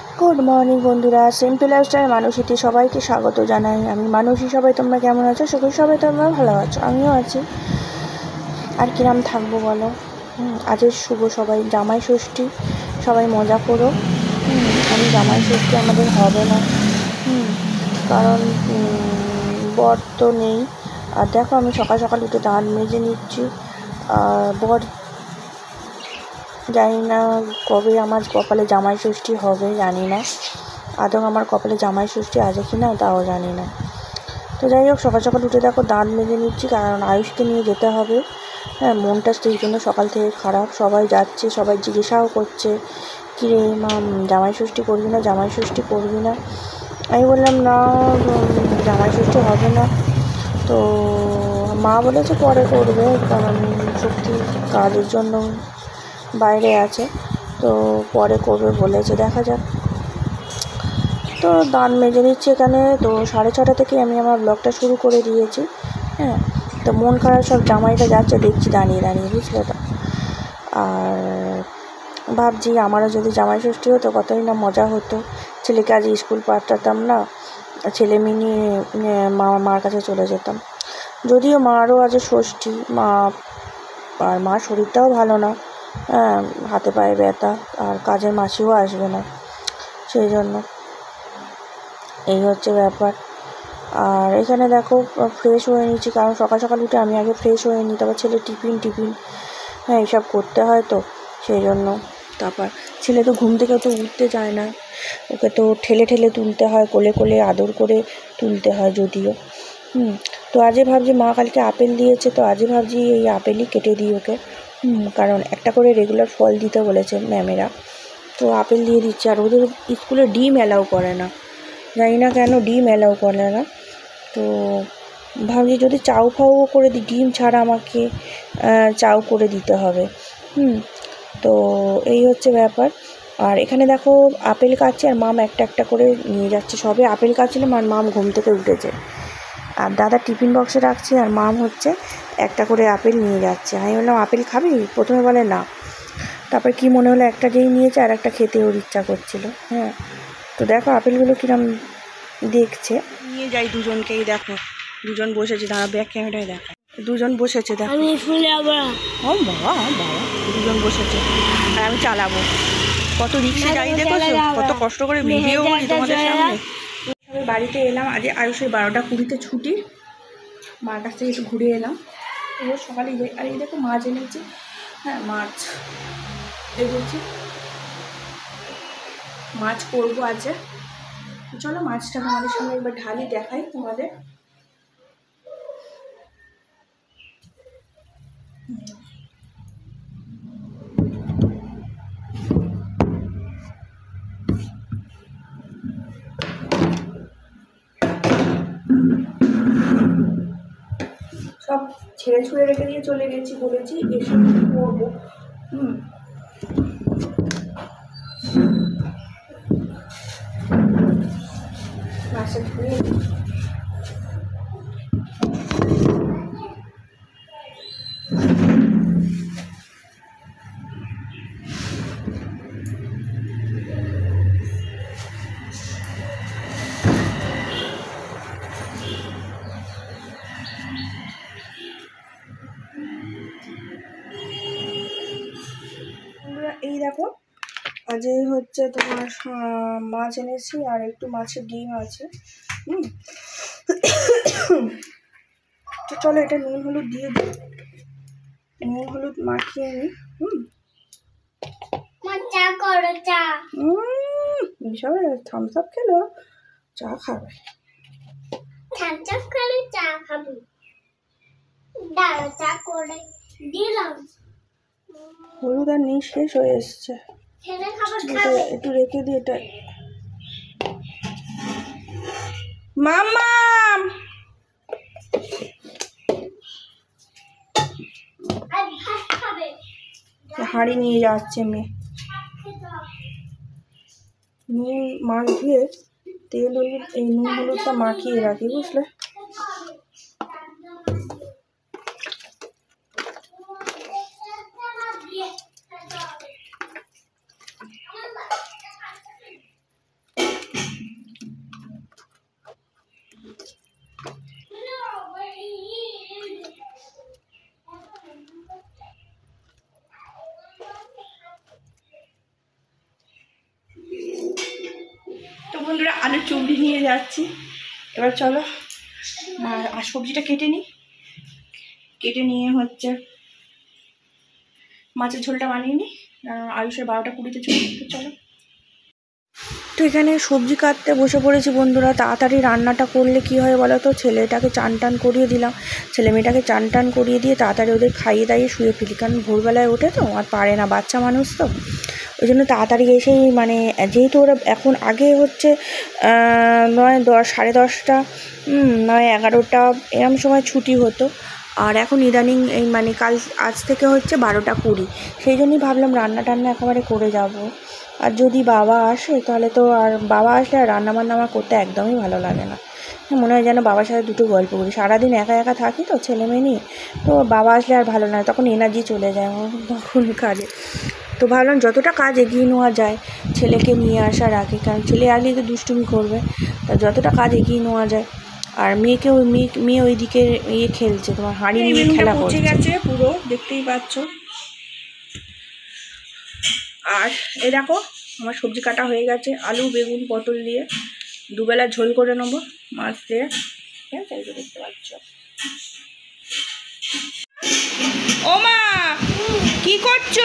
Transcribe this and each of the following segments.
Good morning বন্ধুরা, simple lifestyle মানসীতে সবাইকে স্বাগত জানাই। আমি মানসী। সবাই তোমরা কেমন আছো? সবাই তোমরা ভালো আছো, আমিও আছি। আর কিরাম থাকবো বলো। আজের শুভ সবাই জামাই ষষ্ঠী, সবাই মজা করো। আমি জামাই ষষ্ঠী আমাদের হবে না, কারণ বর তো নেই। আর দেখো আমি সকাল সকাল উঠে দাঁত মেজে নিচ্ছি। আর বর জানি না কবে আমার কপালে জামাই ষষ্ঠী হবে, জানি না আদৌ আমার কপালে জামাই ষষ্ঠী আছে কি না তাও জানি না। তো যাই হোক, সকাল সকাল উঠে দেখো দাঁত মেজে নিচ্ছি, কারণ আয়ুষকে নিয়ে যেতে হবে। হ্যাঁ, মনটা সেই জন্য সকাল থেকে খারাপ। সবাই যাচ্ছে, সবাই জিজ্ঞাসাও করছে কী রে মা, জামাই ষষ্ঠী করবি না, জামাই ষষ্ঠী করবি না? আমি বললাম না, জামাই ষষ্ঠী হবে না। তো মা বলেছে পরে করবে, কারণ সত্যি কাজের জন্য বাইরে আছে, তো পরে করবে বলেছে, দেখা যাক। তো দাঁত মেজে নিচ্ছি এখানে। তো 6:30 থেকে আমি আমার ব্লগটা শুরু করে দিয়েছি। হ্যাঁ, তো মন খারাপ, সব জামাইরা যাচ্ছে দেখছি দাঁড়িয়ে দাঁড়িয়ে, বুঝলে তো। আর ভাবছি আমারও যদি জামাই ষষ্ঠী হতো কতই না মজা হতো। ছেলেকে আজ স্কুল পাঠাতাম না, ছেলে মেয়ে নিয়ে মার কাছে চলে যেতাম। যদিও মারও আজ ষষ্ঠী, আর মার শরীরটাও ভালো না, হাতে পায়ে ব্যথা, আর কাজের মাসিও আসবে না, সেই জন্য এই হচ্ছে ব্যাপার। আর এখানে দেখো ফ্রেশ হয়ে নিচ্ছি, কারণ সকাল সকাল উঠে আমি আগে ফ্রেশ হয়ে নিই, তারপর ছেলে টিফিন হ্যাঁ এইসব করতে হয়, তো সেই জন্য। তারপর ছেলে তো ঘুম থেকে তো উঠতে চায় না, ওকে তো ঠেলে ঠেলে তুলতে হয়, কোলে কোলে আদর করে তুলতে হয় যদিও। তো আজই ভাবছি, মা কালকে আপেল দিয়েছে, তো আজই ভাবছি এই আপেলই কেটে দিই ওকে। কারণ একটা করে রেগুলার ফল দিতে বলেছে ম্যামেরা, তো আপেল দিয়ে দিচ্ছে। আর ওদের স্কুলে ডিম অ্যালাউ করে না, জানি না কেন ডিম অ্যালাউ করে না। তো ভাবছি যদি চাউ ফাউ করে দিই, ডিম ছাড়া আমাকে চাউ করে দিতে হবে। তো এই হচ্ছে ব্যাপার। আর এখানে দেখো আপেল কাটছে, আর মাম একটা একটা করে নিয়ে যাচ্ছে। সবে আপেল কাটছিলাম আর মাম ঘুম থেকে উঠেছে, আর দাদা টিফিন বক্সে রাখছে, আর মাম হচ্ছে একটা করে আপেল নিয়ে যাচ্ছে। আমি বললাম আপেল খাবি? প্রথমে বলে না, তারপর কি মনে হলো একটা যেই নিয়েছে আর একটা খেতে ওর ইচ্ছা করছিল। হ্যাঁ, তো দেখো আপেলগুলো কিরম দেখছে। নিয়ে যাই দুজনকেই, দেখো দুজন বসেছে, দাঁড়া ব্যাক ক্যামেরায় দেখা, দুজন বসেছে দেখো। ও বাবা বাবা, দুজন বসেছে আর আমি চালাবো। কত রিক্সে যাই দেখেছো, কত কষ্ট করে ভিডিও করি তোমাদের সামনে। আমি বাড়িতে এলাম, আজ আয়ুষের 12:20 ছুটি, মার কাছ থেকে একটু ঘুরে এলাম। রোজ সকালে আর এই দেখো মাছ এনেছি। হ্যাঁ, মাছ এনেছি, মাছ করবো আজ। চলো মাছটা তোমাদের সঙ্গে একবার ঢালি, দেখাই তোমাদের। সব ছেড়ে ছুঁড়ে রেখে দিয়ে চলে গেছি, বলেছি এসে করবো। মাছটা ধুয়ে এই দেখো আজ হচ্ছে তোমার মাছ এনেছি, আর একটু মাছের ডিম আছে। তো চলো এটা নুন হলুদ দিয়ে দিই, নুন হলুদ মাখিয়ে নিই। সবাই থামস আপ খেলো, চা খাবে, হলুদ আর নেই, শেষ হয়ে এসছে। একটু রেখে দিই এটা। মাম্মাম হাঁড়ি নিয়ে যাচ্ছে মেয়ে। নুন মাছ ধুয়ে তেল হলুদ, এই নুন হলুদটা মাখিয়ে রাখি, বুঝলে। তো বন্ধুরা আলুর চুবড়ি নিয়ে যাচ্ছি। এবার চলো আর সবজিটা কেটে নিই, কেটে নিয়ে হচ্ছে মাছের ঝোলটা বানিয়ে নিই। আয়ুষের 12টা 20-তে চলে। চলো। তো এখানে সবজি কাটতে বসে পড়েছি বন্ধুরা। তাড়াতাড়ি রান্নাটা করলে কি হয় বলো তো, ছেলেটাকে চান টান করিয়ে দিলাম, ছেলে মেয়েটাকে চান টান করিয়ে দিয়ে তাড়াতাড়ি ওদের খাইয়ে দাইয়ে শুয়ে ফেলি, কারণ ভোরবেলায় ওঠে তো আর পারে না, বাচ্চা মানুষ তো। ওই জন্য তাড়াতাড়ি এসেই মানে যেহেতু ওরা এখন আগে হচ্ছে 9-10, 10:30, 9-11টা এরম সময় ছুটি হতো, আর এখন ইদানিং এই মানে আজ থেকে হচ্ছে 12টা 20। সেই জন্যই ভাবলাম রান্না টান্না একেবারে করে যাব। আর যদি বাবা আসে তাহলে তো, আর বাবা আসলে আর রান্নাবান্না আমার করতে একদমই ভালো লাগে না। মনে হয় যেন বাবার সাথে দুটো গল্প করি, সারাদিন একা একা থাকি তো ছেলে মেয়ে নিয়ে, তো বাবা আসলে আর ভালো লাগে, তখন এনার্জি চলে যায় আমার তখন কাজে। তো ভাবলাম যতটা কাজ এগিয়ে নেওয়া যায় ছেলেকে নিয়ে আসার আগে, কারণ ছেলে আসলেই তো দুষ্টুমি করবে, তা যতটা কাজ এগিয়ে নেওয়া যায়। আর মেয়েকেও মেয়ে ওইদিকে খেলছে, তোমার হাঁড়ি নিয়ে খেলা করছে, গেছে পুরো দেখতেই পাচ্ছ। আর এই দেখো আমার সবজি কাটা হয়ে গেছে, আলু বেগুন পটল দিয়ে দুবেলা ঝোল করে নেবো মাছ দিয়ে, ঠিক আছে? দেখতে পাচ্ছ। ও মা কি করছো?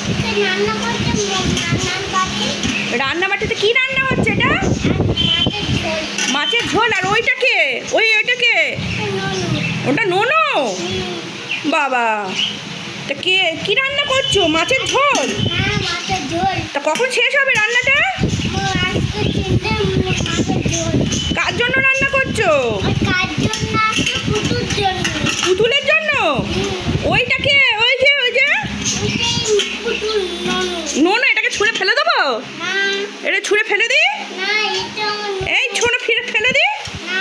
রান্না বাটিতে কি রান্না হচ্ছে? এটা মাছের ঝোল। আর ওইটাকে ওইটাকে ওটা নোনো বাবা, তা কে কি রান্না করছো? মাছের ঝোল? তা কখন শেষ হবে রান্নাটা? কার জন্য রান্না করছো? পুতুলের জন্য? ওইটাকে ওই যে নোনো, এটাকে ছুঁড়ে ফেলে দেবো? এটা ছুঁড়ে ফেলে দিই? এই ছুঁড়ে ফেলে দিই?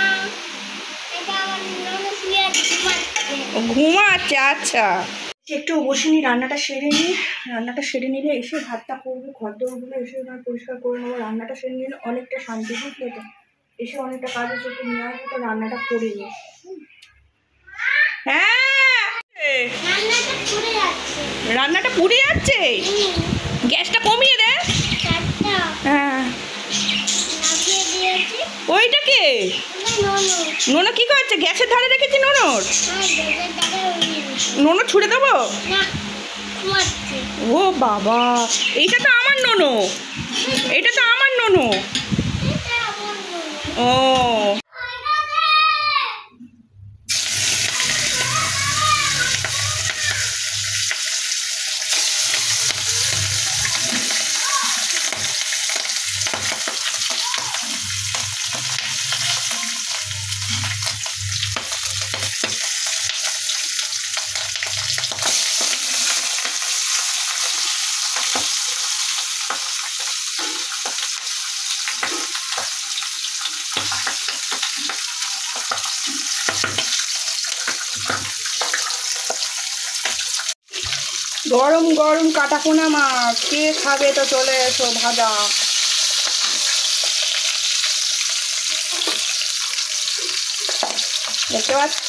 ঘুমাচ্ছে, আচ্ছা। একটু বসিনি, রান্নাটা সেরে নিলে এসে ভাতটা করবো, ঘরদোরগুলো এসে পরিষ্কার করে নেবো, রান্নাটা সেরে নিলে অনেকটা শান্তি, বুঝলে তো? এসে অনেকটা কাজ আছে, একটু নিয়ে আসবো, তো রান্নাটা করে নিই। হ্যাঁ রান্নাটা পুড়ে যাচ্ছে, গ্যাসটা কমিয়ে দে। হ্যাঁ ওইটাকে নোনো কি করছে? গ্যাসের ধারে রেখেছি নোনো ছুঁড়ে দেবো? ও বাবা, এইটা তো আমার নোনো, এটা তো আমার নোনো। ও গরম গরম কাটাপোনা মাছ কে খাবে? তো চলে এসো, ভাজা। দেখতে পাচ্ছ?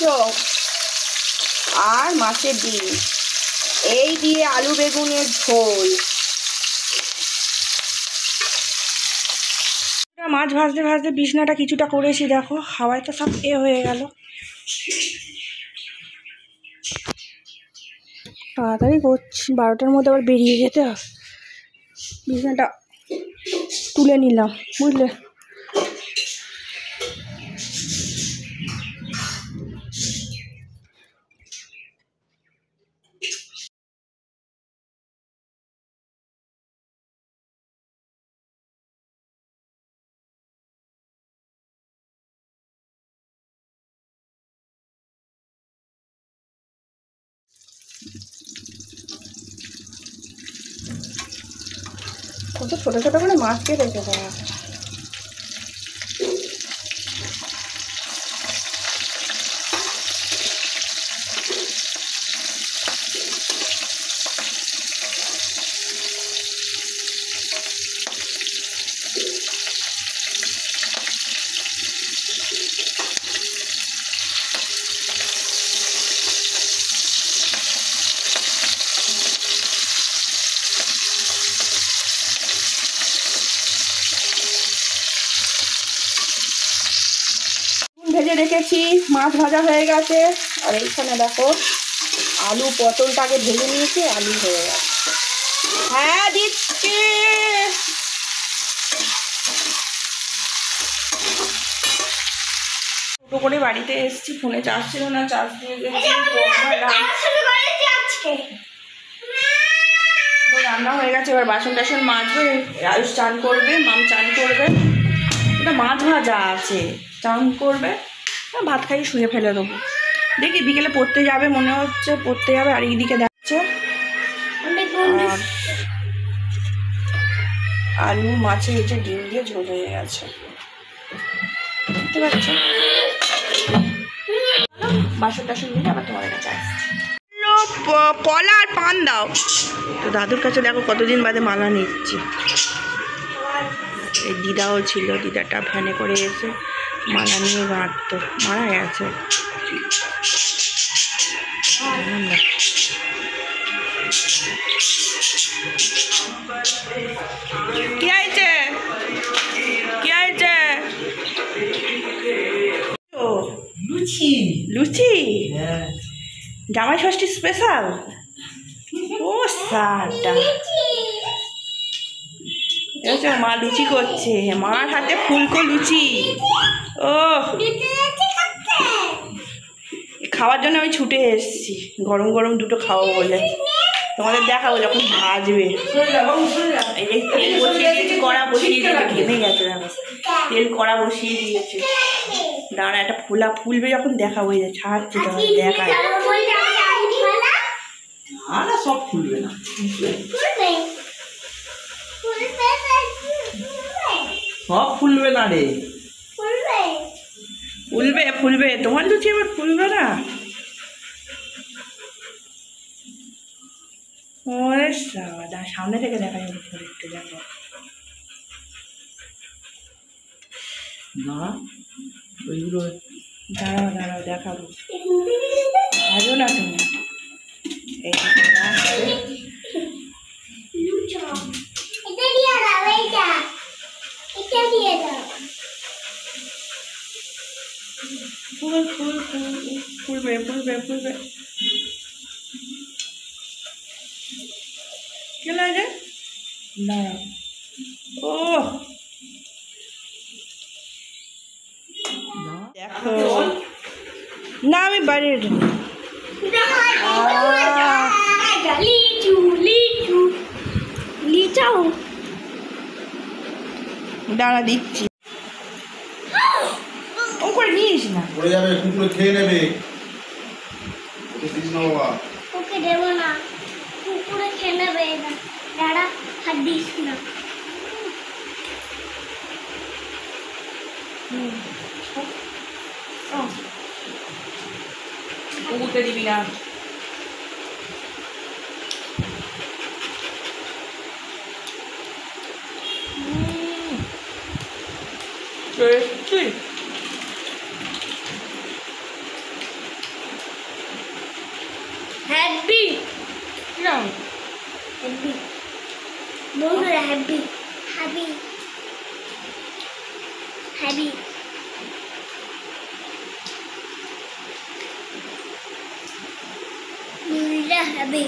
আর মাছের ডিম, এই দিয়ে আলু বেগুনের ঝোল। মাছ ভাজতে ভাজতে বিছনাটা কিছুটা করেছি, দেখো হাওয়ায় তো সব হয়ে গেল। তাড়াতাড়ি করছি, 12টার মধ্যে আবার বেরিয়ে যেতে হবে। বিছানাটা তুলে নিলাম, বুঝলে? কত ছোটো ছোটো করে মাছ কেটেছে তারা। রেখেছি, মাছ ভাজা হয়ে গেছে। আর এইখানে দেখো আলু পটলটাকে ভেজে নিয়েছি, আলু হয়ে গেছে। হ্যাঁ দিচ্ছি। ছোটো করে বাড়িতে এসেছি, ফোনে চার্জ ছিল না, চার্জ দিয়ে গেছি। তো রান্না হয়ে গেছে, এবার বাসন টাসন মাজবে, আয়ুষ চান করবে, মাম চান করবে, ওটা মাছ ভাজা আছে, চান করবে, ভাত খাই শুয়ে ফেলে দেবো। দেখি বিকেলে পড়তে যাবে মনে হচ্ছে, পড়তে যাবে। আর এইদিকে যাচ্ছে আলু মাছে হচ্ছে ডিম দিয়ে ঝোল হয়ে গেছে, বুঝতে পারছো। বাসন টাসন নিয়ে আবার তোমাদের কাছে আসছি। কলা আর পান দাও। তো দাদুর কাছে দেখো কতদিন বাদে মালা নিচ্ছি। এই দিদাও ছিল, দিদাটা ভ্যানে করে এসে মালা নিয়ে গাঁটতো, মারা গেছে। কি হয়েছে, কি হয়েছে? লুচি, লুচি জামাই ষষ্ঠী স্পেশাল। ও সাটা, মা লুচি করছে, মার হাতে ফুলকো লুচি। ও খাওয়ার জন্য আমি ছুটে এসেছি, গরম গরম দুটো খাওয়াবো বলে। তোমাদের দেখাবো যখন ভাজবে। এই যে তেল বসিয়ে দিয়েছি, কড়া বসিয়ে দিয়েছে, ঘেমে গেছে দেখো, তেল কড়া বসিয়ে দিয়েছে। দাঁড়া, একটা ফুলা ফুলবে যখন দেখাবো। এই যে ছাড়ছে, তখন দেখায়। সব ফুলবে না, সব ফুলবে না রে, ফুলবে ফুলবে। তোমার লুচি এবার ফুলবে না। ওরে সাদা, সামনে থেকে দেখা যাবে, একটু দেখো না, ওইগুলো দাঁড়াও দাঁড়াও দেখাবো, ভাজো না তুমি। ফুল ফুল ফুল ফুলবে ফুলবে ফুলবে। কে লাগে দাঁড়াও। ও দেখো না, আমি বাইরে দাঁড়া দিচ্ছি। ও করে নিস না, পড়ে যাবে, কুকুরে খেয়ে নেবে। ওকে দেবো না, কুকুরে খেয়ে নেবে। দাঁড়া, হাত দিস না। কুকুরকে দিবি না। হ্যাপি হ্যাপি বন্ধুরা, হ্যাপি হ্যাপি হ্যাপি। হ্যাপি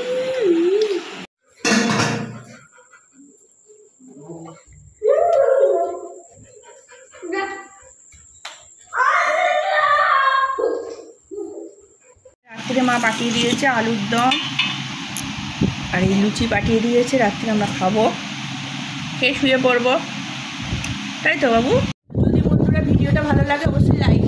রাত্রে মা পাঠিয়ে দিয়েছে আলুর দম আর এই লুচি পাঠিয়ে দিয়েছে, রাত্রে আমরা খাবো, খেয়ে শুয়ে পড়বো, তাই তো বাবু? যদি বন্ধুরা ভিডিওটা ভালো লাগে অবশ্যই লাইক